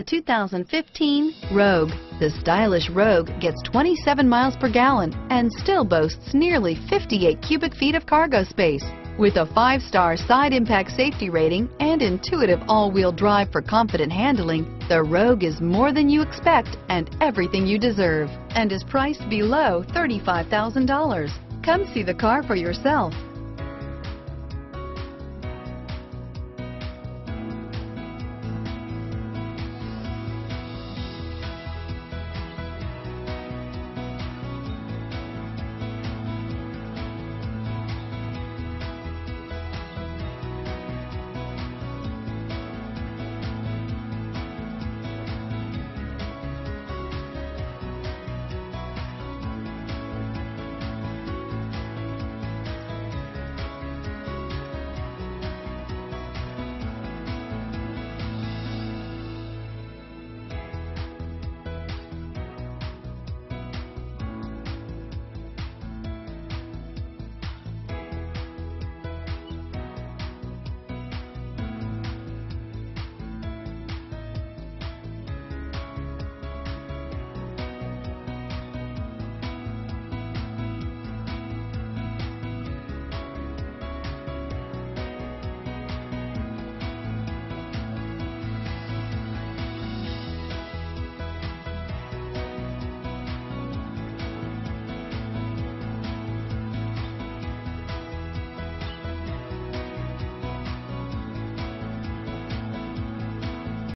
The 2015 Rogue. The stylish Rogue gets 27 miles per gallon and still boasts nearly 58 cubic feet of cargo space. With a 5-star side impact safety rating and intuitive all-wheel drive for confident handling, the Rogue is more than you expect and everything you deserve, and is priced below $35,000. Come see the car for yourself.